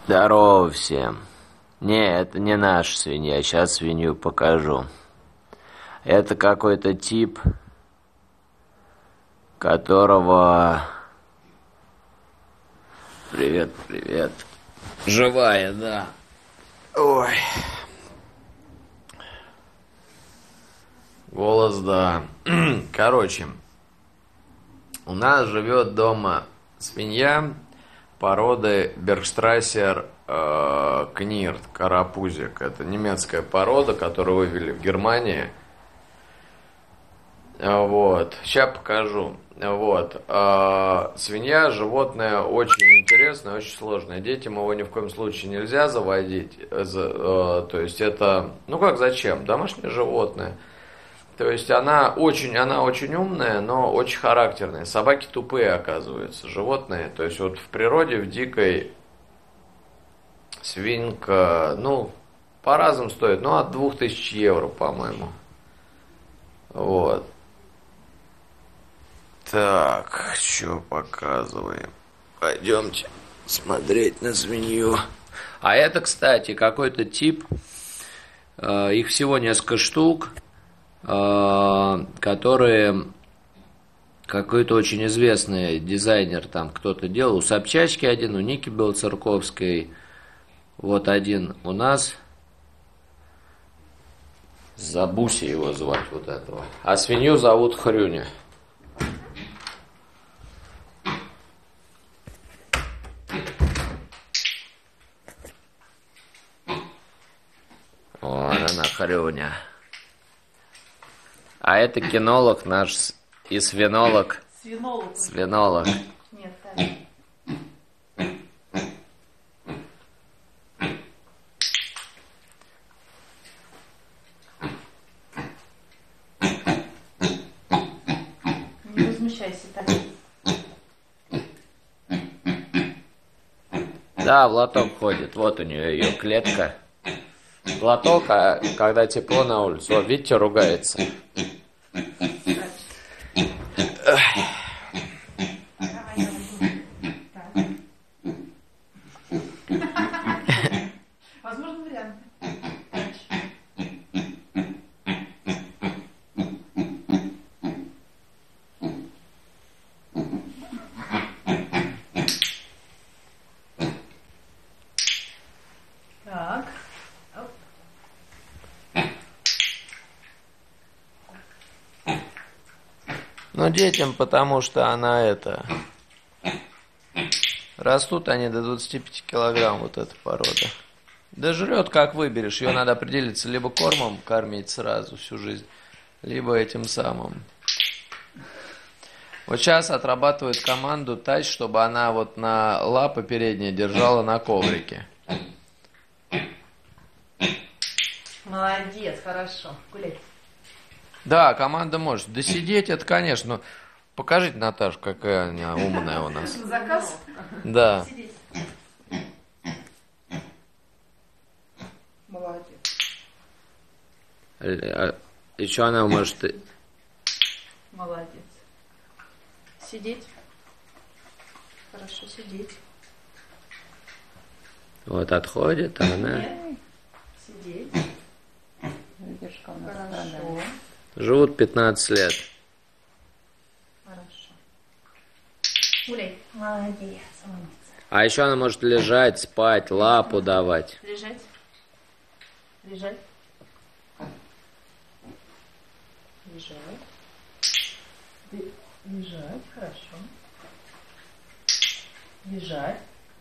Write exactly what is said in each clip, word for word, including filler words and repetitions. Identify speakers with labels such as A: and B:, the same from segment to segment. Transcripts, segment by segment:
A: Здорово всем. Не, это не наша свинья, сейчас свинью покажу. Это какой-то тип, которого... Привет, привет. Живая, да. Ой. Голос, да. Короче, у нас живет дома свинья породы Бергштрассер э, Книрт, карапузик. Это немецкая порода, которую вывели в Германии. Вот. Сейчас покажу. Вот. А, свинья, животное очень интересное, очень сложное. Детям его ни в коем случае нельзя заводить. За, то есть это, ну как зачем? Домашнее животное. То есть она очень, она очень умная, но очень характерная. Собаки тупые, оказывается, животные. То есть вот в природе, в дикой, свинка, ну, по-разному стоит. Ну, от двух тысяч евро, по-моему. Вот. Так, что показываем? Пойдемте смотреть на свинью. А это, кстати, какой-то тип. Э, их всего несколько штук. Которые какой-то очень известный дизайнер там кто-то делал. У Собчачки один, у Ники Белоцерковской. Вот один у нас. Забуси его звать, вот этого. А свинью зовут Хрюня. Вот она, Хрюня. А это кинолог наш и свинолог.
B: Свинолог.
A: Свинолог.
B: Нет, так. Не возмущайся так.
A: Да, в лоток ходит. Вот у нее ее клетка. Лоток, а когда тепло на улице. Вот, видите, ругается.
B: Возможно, варианты. Так. Оп.
A: Ну, детям, потому что она это... Растут они до двадцати пяти килограмм, вот эта порода. Да жрет, как выберешь. Ее надо определиться, либо кормом кормить сразу всю жизнь, либо этим самым. Вот сейчас отрабатывает команду тач, чтобы она вот на лапы передние держала на коврике.
B: Молодец, хорошо. Гуляй.
A: Да, команда может. Да сидеть это, конечно. Покажите, Наташа, какая она умная у нас.
B: Заказ?
A: Да.
B: Сидеть. Молодец.
A: Еще она может...
B: Молодец. Сидеть. Хорошо, сидеть.
A: Вот отходит, а она...
B: Нет. Сидеть.
C: Выдержка у нас
B: Хорошо.
C: страдает.
A: Живут пятнадцать лет.
B: Хорошо. Гуляй.
C: Молодец, умница.
A: А еще она может лежать, спать, лапу давать.
B: Лежать. Лежать. Лежать. Ты- Лежать. Хорошо. Лежать.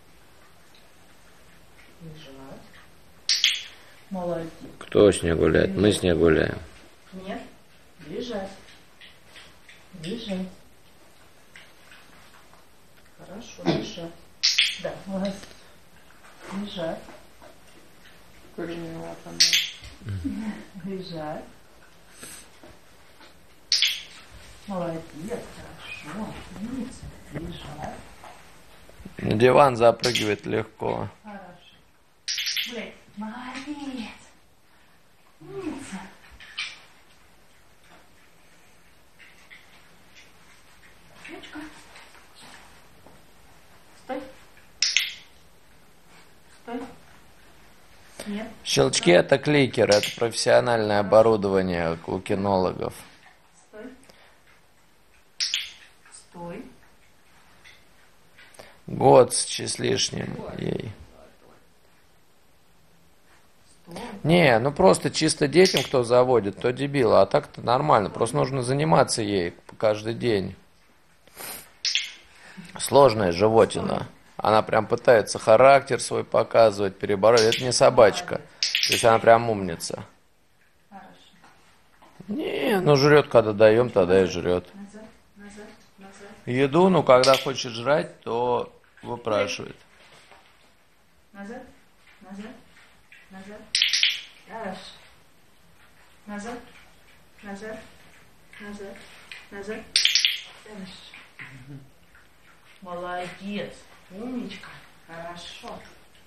B: Лежать. Молодец.
A: Кто с ней гуляет? Мы с ней гуляем.
B: Нет. Лежать. Лежать. Хорошо, лежать. Да, молодец. Лежать.
C: Куриные лапами.
B: Лежать. Молодец, хорошо. Умница. Лежать.
A: На диван запрыгивает легко.
B: Хорошо. Блядь, молодец. Умница. Ручка. Стой. Нет.
A: Щелчки это кликер, это профессиональное оборудование у кинологов.
B: Стой. Стой.
A: Год с с лишним ей.
B: Стой.
A: Не, ну просто чисто детям, кто заводит, то дебил, а так-то нормально. Просто нужно заниматься ей каждый день. Сложная животина. Она прям пытается характер свой показывать, перебороть. Это не собачка. То есть она прям умница.
B: Хорошо.
A: Не, ну жрет, когда даем, тогда и жрет.
B: Назад, назад, назад.
A: Еду, ну когда хочет жрать, то выпрашивает.
B: Назад, назад, назад. Хорошо. Назад, назад, назад, назад. Хорошо. Молодец. Умничка. Хорошо.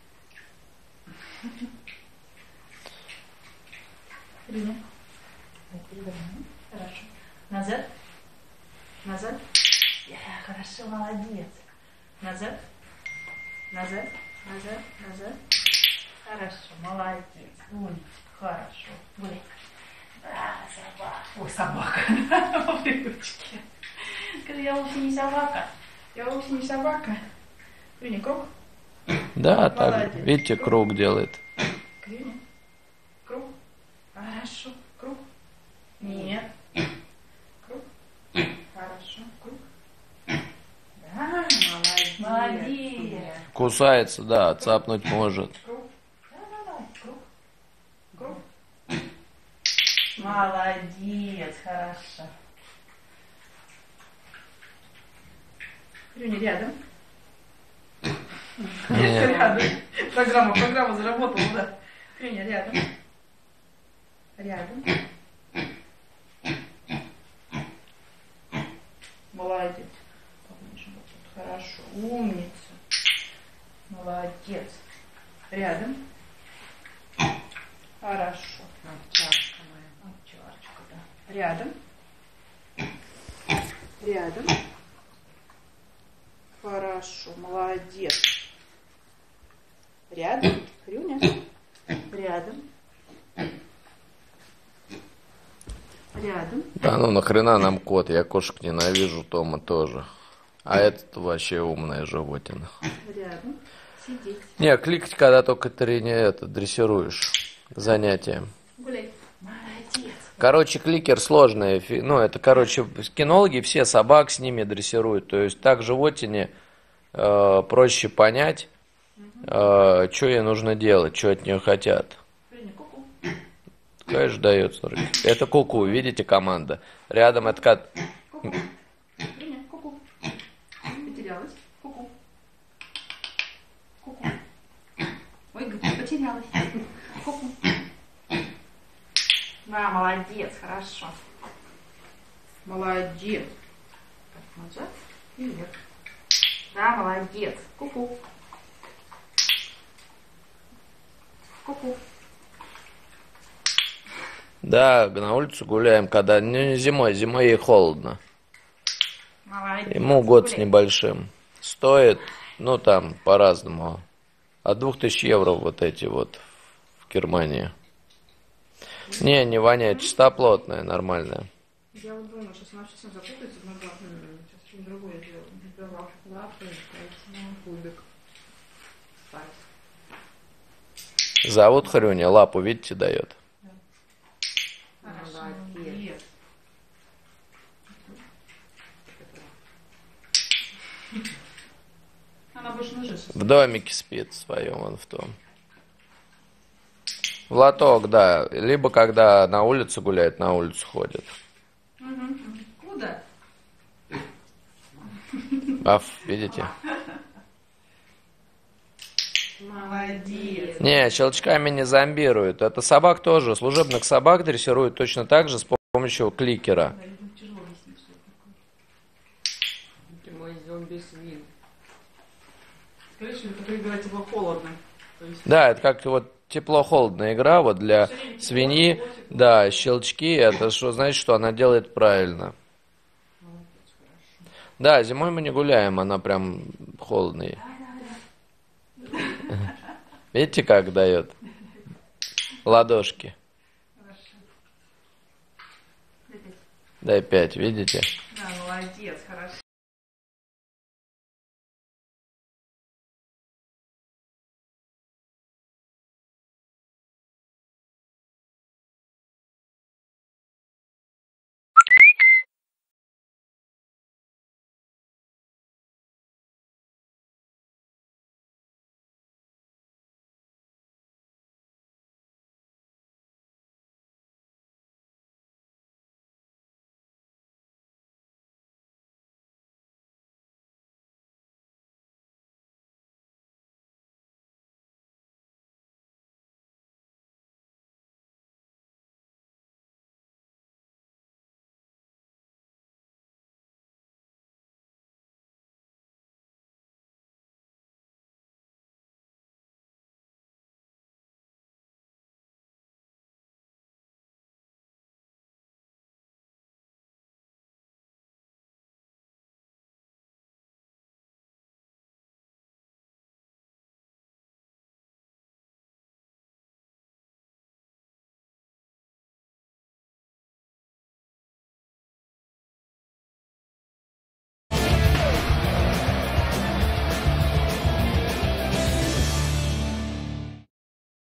B: Принял. Хорошо. Назад. Назад. Я, хорошо, молодец. Назад. Назад. Назад. Назад. Хорошо, молодец. Умничка. Хорошо. Гуляй. Да, собака. Ой, собака. По привычке. Скажи, я вовсе не собака. Я вовсе не собака. Принял круг.
A: Да, так,
B: Молодец.
A: видите, круг делает.
B: Криня. Круг. Хорошо. Круг. Нет. Круг. Хорошо. Круг. Да, молодец. Молодец.
A: Кусается, да, цапнуть может.
B: Круг. Да, давай. Круг. Круг. Молодец. Хорошо. Криня рядом.
A: Нет.
B: Рядом. Программа, программа заработала, да. Криня рядом. Рядом. Молодец. Хорошо. Умница. Молодец. Рядом. Хорошо.
C: Овчарка моя.
B: Овчарочка, да. Рядом. Рядом. Хорошо. Молодец. Рядом. Хрюня. Рядом. Рядом.
A: Да ну нахрена нам кот, я кошек ненавижу, Тома тоже. А этот вообще умная животина.
B: Рядом. Сидеть.
A: Не, кликать, когда только ты не это, дрессируешь занятие.
B: Гуляй. Молодец.
A: Короче, кликер сложный. фи- Ну, это, короче, кинологи все собак с ними дрессируют. То есть так животине э, проще понять, э, что ей нужно делать, что от нее хотят.
B: Приня, ку-ку.
A: Конечно, дает, смотрите. Это куку, видите, команда. Рядом это кот.
B: Ку-ку. Приня, ку-ку. Потерялась. Ку-ку. Ку-ку. Ой, говорит, потерялась. Ку-ку. Да, молодец, хорошо. Молодец. Так, назад и вверх. Да, молодец. Ку-ку. Ку-ку.
A: Да, на улицу гуляем, когда не зимой, зимой ей холодно.
B: Молодец.
A: Ему год с
B: Гуляй.
A: небольшим. Стоит, ну там, по-разному. От двух тысяч евро вот эти вот в Германии. Не, не воняет, чистоплотная, нормальная.
B: Я вот думаю, сейчас она совсем запутается в ногах. Сейчас что-нибудь другое сделаю. Лапы, лапы, поэтому кубик. Спать.
A: Зовут Хрюня, лапу, видите, дает.
B: Хорошо.
C: Молодец.
B: Молодец. Она больше на жизнь.
A: В домике спит своем, он в том. В лоток, да. Либо когда на улицу гуляет, на улицу ходит.
B: Куда?
A: Аф, видите?
B: Молодец.
A: Не, щелчками не зомбируют. Это собак тоже. Служебных собак дрессируют точно так же с помощью кликера.
B: Да, людям тяжело объяснить, что это такое.
C: Ты мой зомби-свин.
B: Скорее всего, это игра типа холодно. То есть
A: Да, это как вот тепло-холодная игра. Вот для свиньи, да, щелчки, это что значит, что она делает правильно. Да, зимой мы не гуляем, она прям холодная. Видите, как дает? Ладошки.
B: Хорошо. Дай пять.
A: Дай пять, видите?
B: Да, молодец, хорошо.